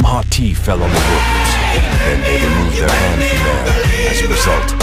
hot tea fell on the workers. Then they removed their hand from there. As a result,